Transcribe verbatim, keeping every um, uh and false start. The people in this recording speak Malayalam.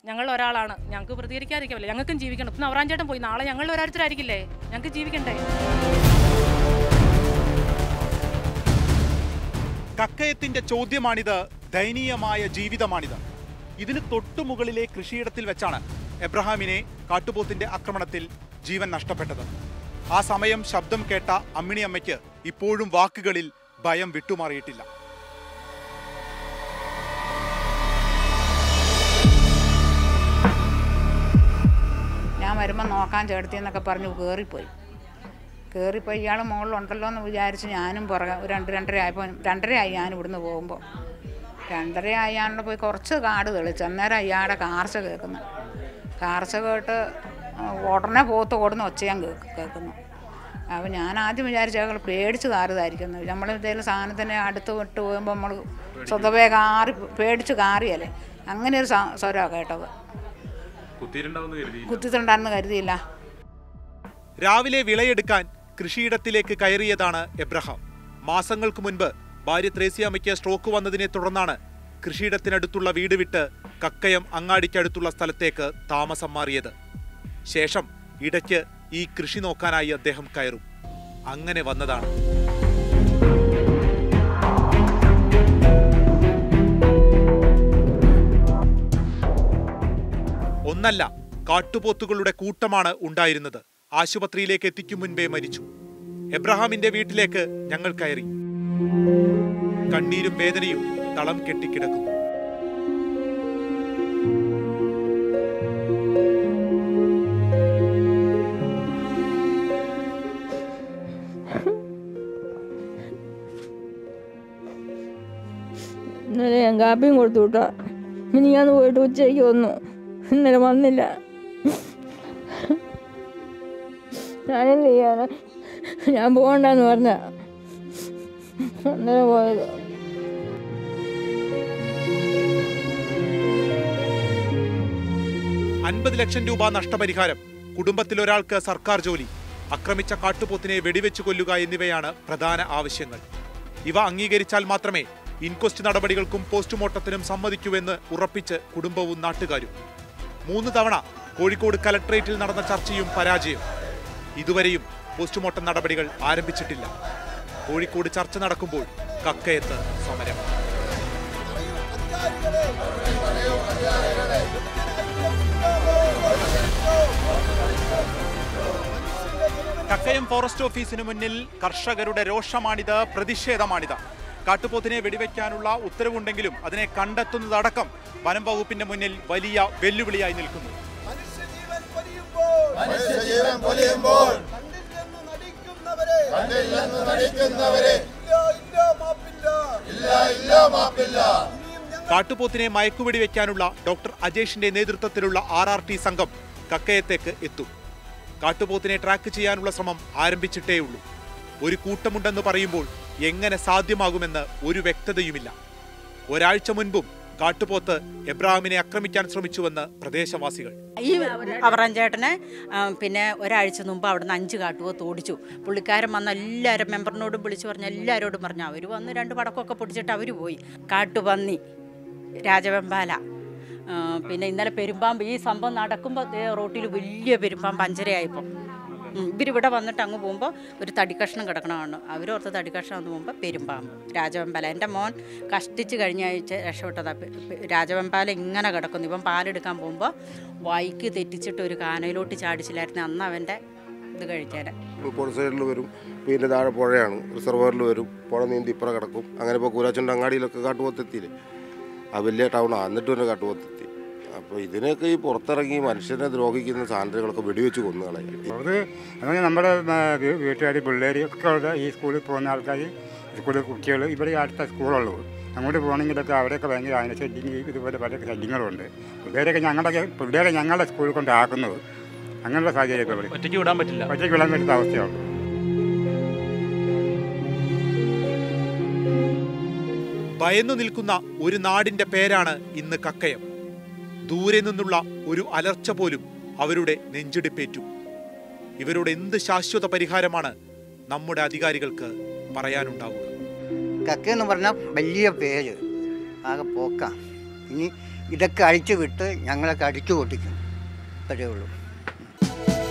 ഞങ്ങൾ ഒരാളാണ്, ഞങ്ങൾക്ക് പ്രതികരിക്കാതിരിക്കില്ല, ഞങ്ങൾക്കും ജീവിക്കണം. ഇപ്പം നവറാഞ്ചേട്ടൻ പോയി, നാളെ ഞങ്ങൾ ഓരോരുത്തരായിരിക്കില്ലേ, ഞങ്ങൾക്ക് ജീവിക്കണ്ടേ? കക്കയത്തിന്റെ ചോദ്യമാണിത്, ദയനീയമായ ജീവിതമാണിത്. ഇതിന് തൊട്ടുമുകളിലെ കൃഷിയിടത്തിൽ വെച്ചാണ് എബ്രഹാമിനെ കാട്ടുപോത്തിന്റെ ആക്രമണത്തിൽ ജീവൻ നഷ്ടപ്പെട്ടത്. ആ സമയം ശബ്ദം കേട്ട അമ്മിണിയമ്മയ്ക്ക് ഇപ്പോഴും വാക്കുകളിൽ ഭയം വിട്ടുമാറിയിട്ടില്ല. ഞാൻ വരുമ്പോൾ നോക്കാൻ ചേർത്തിയെന്നൊക്കെ പറഞ്ഞ് കയറിപ്പോയി കയറിപ്പോയി ഇയാൾ മുകളിലുണ്ടല്ലോ എന്ന് വിചാരിച്ച് ഞാനും പുറകെ രണ്ട് രണ്ടര ആയപ്പോൾ രണ്ടരയായി ഞാൻ ഇവിടുന്ന് പോകുമ്പോൾ രണ്ടര ആയാണ്ട് പോയി കുറച്ച് കാട് തെളിച്ച് അന്നേരം അയാളുടെ കാർച്ച കേൾക്കുന്നു. കാർച്ച കേട്ട് ഉടനെ പോത്ത് ഓടുന്ന ഒച്ച ഞാൻ കേൾക്കുന്നു. അപ്പോൾ ഞാൻ ആദ്യം വിചാരിച്ച അയാൾ പേടിച്ച് കാറിയതായിരിക്കുന്നു. നമ്മൾ എന്തെങ്കിലും സാധനത്തിനെ അടുത്ത് വിട്ട് പോകുമ്പോൾ നമ്മൾ സ്വതവേ കാറി പേടിച്ച് കാറിയല്ലേ, അങ്ങനെ ഒരു സ്വരമാണ് കേട്ടത്. കുത്തിയിട്ടുണ്ടായിരുന്നു കരുതിയില്ല. രാവിലെ വിളയെടുക്കാൻ കൃഷിയിടത്തിലേക്ക് കയറിയതാണ് എബ്രഹാം. മാസങ്ങൾക്ക് മുൻപ് ഭാര്യ ത്രേസ്യാമ്മയ്ക്ക് സ്ട്രോക്ക് വന്നതിനെ തുടർന്നാണ് കൃഷിയിടത്തിനടുത്തുള്ള വീട് വിട്ട് കക്കയം അങ്ങാടിക്കടുത്തുള്ള സ്ഥലത്തേക്ക് താമസം മാറിയത്. ശേഷം ഇടയ്ക്ക് ഈ കൃഷി നോക്കാനായി അദ്ദേഹം കയറും. അങ്ങനെ വന്നതാണ്. ഒന്നല്ല, കാട്ടുപോത്തുകളുടെ കൂട്ടമാണ് ഉണ്ടായിരുന്നത്. ആശുപത്രിയിലേക്ക് എത്തിക്കും മുൻപേ മരിച്ചു. എബ്രഹാമിന്റെ വീട്ടിലേക്ക് ഞങ്ങൾ കയറി. കണ്ണീരും വേദനയും തളം കെട്ടിക്കിടക്കുന്നു. ഇന്നലെ ഞാൻ കാപ്പിയും കൊടുത്തു വിട്ടാ, ഇനി ഞാൻ പോയിട്ട് ഉച്ചയ്ക്ക് വന്നു, ഇന്നലെ വന്നില്ല. ഞാനെന്ത് ചെയ്യാനാ, ഞാൻ പോകണ്ടെന്ന് പറഞ്ഞ അന്നേരം പോയത്. അൻപത് ലക്ഷം രൂപ നഷ്ടപരിഹാരം, കുടുംബത്തിലൊരാൾക്ക് സർക്കാർ ജോലി, ആക്രമിച്ച കാട്ടുപോത്തിനെ വെടിവെച്ചു കൊല്ലുക എന്നിവയാണ് പ്രധാന ആവശ്യങ്ങൾ. ഇവ അംഗീകരിച്ചാൽ മാത്രമേ ഇൻക്വസ്റ്റ് നടപടികൾക്കും പോസ്റ്റ്മോർട്ടത്തിനും സമ്മതിക്കൂവെന്ന് ഉറപ്പിച്ച് കുടുംബവും നാട്ടുകാരും. മൂന്ന് തവണ കോഴിക്കോട് കലക്ട്രേറ്റിൽ നടന്ന ചർച്ചയും പരാജയം. ഇതുവരെയും പോസ്റ്റ്മോർട്ടം നടപടികൾ ആരംഭിച്ചിട്ടില്ല. കോഴിക്കോട് ചർച്ച നടക്കുമ്പോൾ കക്കയത്ത് സമരം. കക്കയം ഫോറസ്റ്റ് ഓഫീസിന് മുന്നിൽ കർഷകരുടെ രോഷമാണിത്, പ്രതിഷേധമാണിത്. കാട്ടുപോത്തിനെ വെടിവെക്കാനുള്ള ഉത്തരവുണ്ടെങ്കിലും അതിനെ കണ്ടെത്തുന്നതടക്കം വനം വകുപ്പിന്റെ മുന്നിൽ വലിയ വെല്ലുവിളിയായി നിൽക്കുന്നു. കാട്ടുപോത്തിനെ മയക്കുവെടിവെക്കാനുള്ള ഡോക്ടർ അജേഷിന്റെ നേതൃത്വത്തിലുള്ള ആർ ആർ ടി സംഘം കക്കയത്തേക്ക് എത്തും. കാട്ടുപോത്തിനെ ട്രാക്ക് ചെയ്യാനുള്ള ശ്രമം ആരംഭിച്ചിട്ടേയുള്ളൂ. ഒരു കൂട്ടമുണ്ടെന്ന് പറയുമ്പോൾ എങ്ങനെ സാധ്യമാകുമെന്ന് ഒരു വ്യക്തതയുമില്ല. ഒരാഴ്ച മുൻപും കാട്ടുപോത്ത് എബ്രഹാമിനെ ആക്രമിക്കാൻ ശ്രമിച്ചുവെന്ന് പ്രദേശവാസികൾ. ഈ അവറാഞ്ചേട്ടനെ പിന്നെ ഒരാഴ്ച മുമ്പ് അവിടുന്ന് അഞ്ച് കാട്ടുപോത്ത് ഓടിച്ചു. പുള്ളിക്കാരൻ വന്ന എല്ലാവരും മെമ്പറിനോടും വിളിച്ചു പറഞ്ഞ എല്ലാവരോടും പറഞ്ഞു. അവർ വന്ന് രണ്ട് പടക്കമൊക്കെ പൊടിച്ചിട്ട് അവർ പോയി. കാട്ടുപന്നി, രാജവെമ്പാല, പിന്നെ ഇന്നലെ പെരുമ്പാമ്പ്. ഈ സംഭവം നടക്കുമ്പോൾ റോട്ടിൽ വലിയ പെരുമ്പാമ്പ് അഞ്ചരയായപ്പോൾ ഇവരിവിടെ വന്നിട്ട് അങ്ങ് പോകുമ്പോൾ ഒരു തടിക്കഷ്ണം കിടക്കണമാണ്. അവരോർത്ത് തടിക്കഷ്ണം വന്ന് പോകുമ്പോൾ പെരുമ്പാമ്പ്, രാജവെമ്പാല. എൻ്റെ മോൻ കഷ്ടിച്ച് കഴിഞ്ഞ ആഴ്ച രക്ഷപ്പെട്ടതാണ്. രാജവെമ്പാല ഇങ്ങനെ കിടക്കുന്നു. ഇവൻ പാലെടുക്കാൻ പോകുമ്പോൾ വൈക്ക് തെറ്റിച്ചിട്ട് ഒരു കാനയിലോട്ട് ചാടിച്ചില്ലായിരുന്നു. അന്ന് അവൻ്റെ ഇത് കഴിച്ചേരാൻ. പുഴ സൈഡിൽ വരും, പിന്നെ താഴെ പുഴയാണ്, റിസർവറിൽ വരും, പുഴ നീന്തി ഇപ്പുറം കിടക്കും. അങ്ങനെ ഇപ്പോൾ കൂരാച്ചൻ്റെ അങ്ങാടിയിലൊക്കെ കാട്ടുപോത്തെത്തിയില്ലേ, ആ വലിയ ടൗണാണ്, എന്നിട്ട് തന്നെ കാട്ടുപോത്തെത്തി. അപ്പോൾ ഇതിനൊക്കെ ഈ പുറത്തിറങ്ങി മനുഷ്യനെ ദ്രോഹിക്കുന്ന സാധനങ്ങളൊക്കെ വെടിവെച്ച് കൊന്നു കളയും. അത് അങ്ങനെ നമ്മുടെ വീട്ടുകാർ, പിള്ളേർ ഒക്കെ ഉള്ള ഈ സ്കൂളിൽ പോകുന്ന ആൾക്കാർ, സ്കൂളിൽ കുട്ടികൾ, ഇവിടെ അടുത്ത സ്കൂളുള്ളൂ. അങ്ങോട്ട് പോകണമെങ്കിലൊക്കെ അവിടെയൊക്കെ ഭയങ്കര അതിന് ശല്യം, ഇതുപോലെ പല ശല്യങ്ങളുണ്ട്. പിള്ളേരൊക്കെ ഞങ്ങളുടെ പിള്ളേരെ ഞങ്ങളുടെ സ്കൂളിൽ കൊണ്ടാക്കുന്നത്. അങ്ങനെയുള്ള സാഹചര്യമൊക്കെ ഇവിടെ ഒറ്റയ്ക്ക് വിടാൻ പറ്റില്ല, ഒറ്റയ്ക്ക് വിടാൻ പറ്റുന്ന അവസ്ഥയാണ്. ഭയന്നു നിൽക്കുന്ന ഒരു നാടിന്റെ പേരാണ് ഇന്ന് കക്കയം. ദൂരെ നിന്നുള്ള ഒരു അലർച്ച പോലും അവരുടെ നെഞ്ചിടിപ്പേറ്റു. ഇവരുടെ എന്ത് ശാശ്വത പരിഹാരമാണ് നമ്മുടെ അധികാരികൾക്ക് പറയാനുണ്ടാവുക? കക്കയെന്ന് പറഞ്ഞാൽ വലിയ പേര്, ആകെ പോക്കാം. ഇനി ഇതൊക്കെ അഴിച്ചു വിട്ട് ഞങ്ങളൊക്കെ അടിച്ചു പൊട്ടിക്കും. അത്രയേ ഉള്ളൂ.